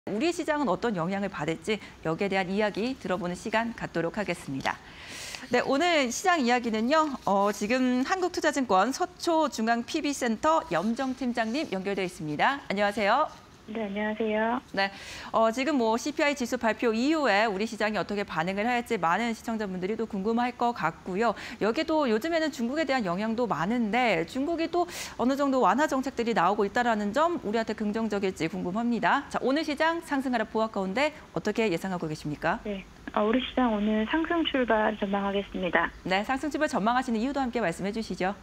우리 시장은 어떤 영향을 받을지 여기에 대한 이야기 들어보는 시간 갖도록 하겠습니다. 네, 오늘 시장 이야기는요. 지금 한국투자증권 서초중앙 PB센터 염정 팀장님 연결되어 있습니다. 안녕하세요. 네, 안녕하세요. 네, 지금 CPI 지수 발표 이후에 우리 시장이 어떻게 반응을 할지 많은 시청자분들이 또 궁금할 것 같고요. 여기도 요즘에는 중국에 대한 영향도 많은데 중국이 또 어느 정도 완화 정책들이 나오고 있다는 점 우리한테 긍정적일지 궁금합니다. 자, 오늘 시장 상승하락 보합 가운데 어떻게 예상하고 계십니까? 네, 우리 시장 오늘 상승 출발 전망하겠습니다. 네, 상승 출발 전망하시는 이유도 함께 말씀해 주시죠.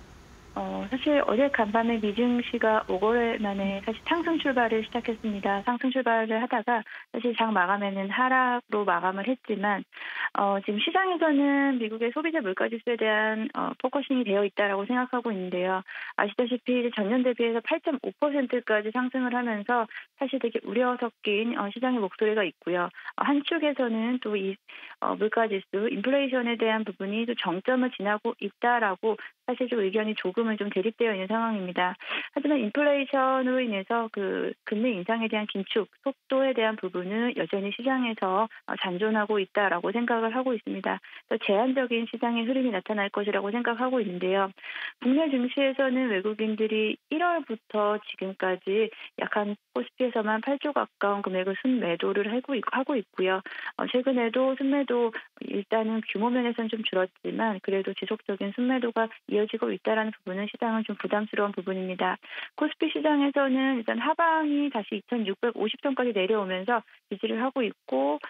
사실 어제 간밤에 미증시가 5개월 만에 사실 상승 출발을 시작했습니다. 상승 출발을 하다가 사실 장 마감에는 하락으로 마감을 했지만 지금 시장에서는 미국의 소비자 물가 지수에 대한 포커싱이 되어 있다라고 생각하고 있는데요. 아시다시피 전년 대비해서 8.5%까지 상승을 하면서 사실 되게 우려 섞인 시장의 목소리가 있고요. 한쪽에서는 또 이 물가 지수, 인플레이션에 대한 부분이 또 정점을 지나고 있다라고 사실 좀 의견이 조금은 좀 대립되어 있는 상황입니다. 하지만 인플레이션으로 인해서 그 금리 인상에 대한 긴축 속도에 대한 부분은 여전히 시장에서 잔존하고 있다라고 생각을 하고 있습니다. 또 제한적인 시장의 흐름이 나타날 것이라고 생각하고 있는데요. 국내 증시에서는 외국인들이 1월부터 지금까지 약 한 코스피에서만 8조 가까운 금액을 순매도를 하고 있고요. 최근에도 순매도 일단은 규모 면에서는 좀 줄었지만 그래도 지속적인 순매도가 이어지고 있다는 부분은 시장은 좀 부담스러운 부분입니다. 코스피 시장에서는 일단 하방이 다시 2,650선까지 내려오면서 지지를 하고 있고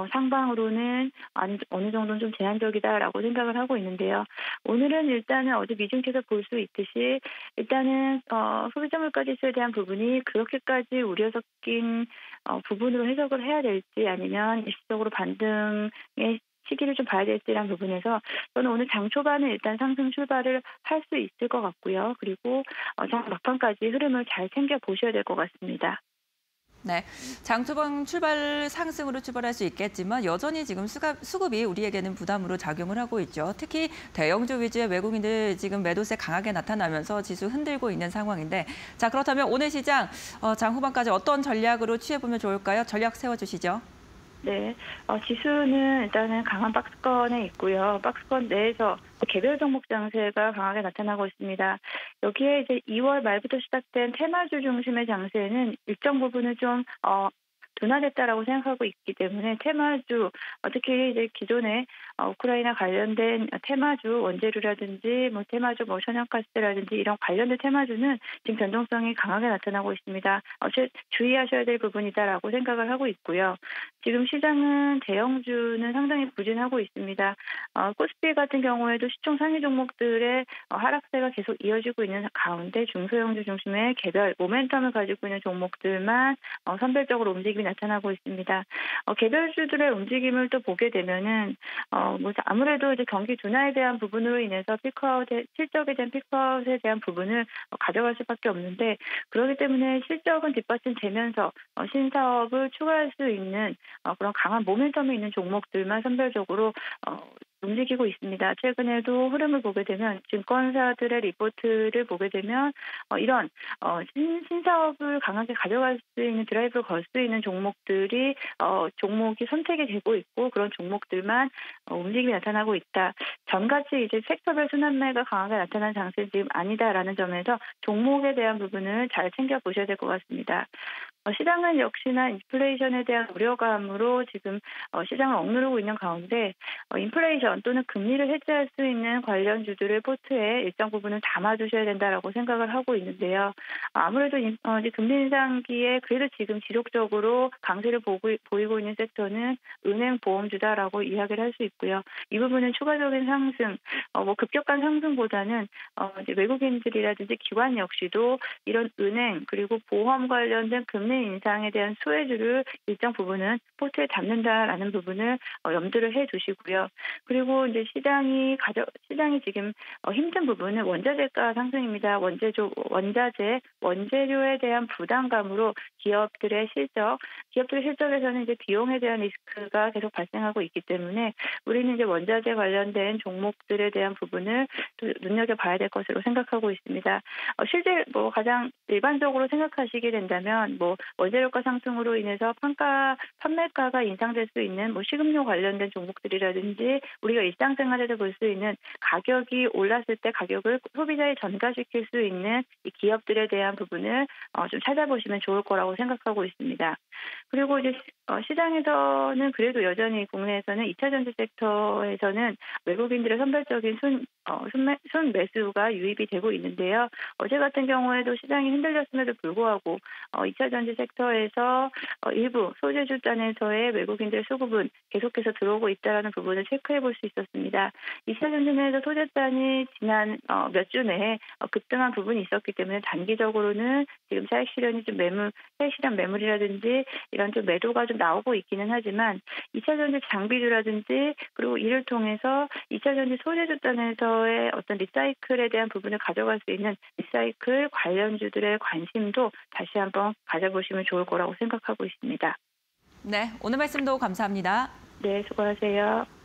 상방으로는 어느 정도는 좀 제한적이다라고 생각을 하고 있는데요. 오늘은 일단은 어제 미증시에서 볼 수 있듯이 일단은 소비자 물가 지수에 대한 부분이 그렇게까지 우려 섞인 부분으로 해석을 해야 될지 아니면 일시적으로 반등의 시기를 좀 봐야 될지라는 부분에서 저는 오늘 장 초반에 일단 상승 출발을 할 수 있을 것 같고요. 그리고 장 막판까지 흐름을 잘 챙겨 보셔야 될 것 같습니다. 네, 장 초반 출발 상승으로 출발할 수 있겠지만 여전히 지금 수급이 우리에게는 부담으로 작용을 하고 있죠. 특히 대형주 위주의 외국인들 지금 매도세 강하게 나타나면서 지수 흔들고 있는 상황인데 자, 그렇다면 오늘 시장 장 후반까지 어떤 전략으로 취해보면 좋을까요? 전략 세워주시죠. 네, 지수는 일단은 강한 박스권에 있고요. 박스권 내에서 개별 종목 장세가 강하게 나타나고 있습니다. 여기에 이제 2월 말부터 시작된 테마주 중심의 장세는 일정 부분을 좀 둔화됐다라고 생각하고 있기 때문에 테마주, 특히 이제 기존에 우크라이나 관련된 테마주 원재료라든지 테마주 천연가스라든지 이런 관련된 테마주는 지금 변동성이 강하게 나타나고 있습니다. 주의하셔야 될 부분이다라고 생각을 하고 있고요. 지금 시장은 대형주는 상당히 부진하고 있습니다. 코스피 같은 경우에도 시총 상위 종목들의 하락세가 계속 이어지고 있는 가운데 중소형주 중심의 개별 모멘텀을 가지고 있는 종목들만 선별적으로 움직임이 나타나고 있습니다. 개별주들의 움직임을 또 보게 되면은 아무래도 이제 경기 둔화에 대한 부분으로 인해서 실적에 대한 피크아웃에 대한 부분을 가져갈 수밖에 없는데 그렇기 때문에 실적은 뒷받침되면서 신사업을 추가할 수 있는 그런 강한 모멘텀이 있는 종목들만 선별적으로 움직이고 있습니다. 최근에도 흐름을 보게 되면 증권사들의 리포트를 보게 되면 이런 신사업을 강하게 가져갈 수 있는 드라이브를 걸 수 있는 종목들이 종목이 선택이 되고 있고 그런 종목들만 움직임이 나타나고 있다. 전같이 이제 섹터별 순환매가 강하게 나타난 장세는 지금 아니다라는 점에서 종목에 대한 부분을 잘 챙겨 보셔야 될 것 같습니다. 시장은 역시나 인플레이션에 대한 우려감으로 지금 시장을 억누르고 있는 가운데 인플레이션 또는 금리를 해지할 수 있는 관련주들을 포트에 일정 부분은 담아두셔야 된다라고 생각을 하고 있는데요. 아무래도 이제 금리 인상기에 그래도 지금 지속적으로 강세를 보이고 있는 섹터는 은행 보험주다라고 이야기를 할 수 있고요. 이 부분은 추가적인 상승, 급격한 상승보다는 이제 외국인들이라든지 기관 역시도 이런 은행 그리고 보험 관련된 금리 인상에 대한 수혜주를 일정 부분은 포트에 담는다라는 부분을 염두를 해두시고요. 그리고 이제 시장이 지금 힘든 부분은 원자재가 상승입니다. 원재료에 대한 부담감으로 기업들의 실적에서는 이제 비용에 대한 리스크가 계속 발생하고 있기 때문에 우리는 이제 원자재 관련된 종목들에 대한 부분을 또 눈여겨봐야 될 것으로 생각하고 있습니다. 실제 가장 일반적으로 생각하시게 된다면 원재료가 상승으로 인해서 판매가가 인상될 수 있는 식음료 관련된 종목들이라든지 우리가 일상생활에서 볼 수 있는 가격이 올랐을 때 가격을 소비자에 전가시킬 수 있는 이 기업들에 대한 부분을 좀 찾아보시면 좋을 거라고 생각하고 있습니다. 그리고 이제 시장에서는 그래도 여전히 국내에서는 2차 전지 섹터에서는 외국인들의 선별적인 순매수가 유입이 되고 있는데요. 어제 같은 경우에도 시장이 흔들렸음에도 불구하고 2차 전지 섹터에서 일부 소재주단에서의 외국인들의 수급은 계속해서 들어오고 있다는 부분을 체크해 볼 수 있었습니다. 2차 전지 내에서 소재단이 지난 몇 주 내에 급등한 부분이 있었기 때문에 단기적으로는 지금 차익 실현이 차익 실현 매물이라든지 이런 좀 매도가 좀 나오고 있기는 하지만 2차 전지 장비주라든지 그리고 이를 통해서 2차 전지 소재주단에서의 어떤 리사이클에 대한 부분을 가져갈 수 있는 리사이클 관련주들의 관심도 다시 한번 가져보시면 좋을 거라고 생각하고 있습니다. 네, 오늘 말씀도 감사합니다. 네, 수고하세요.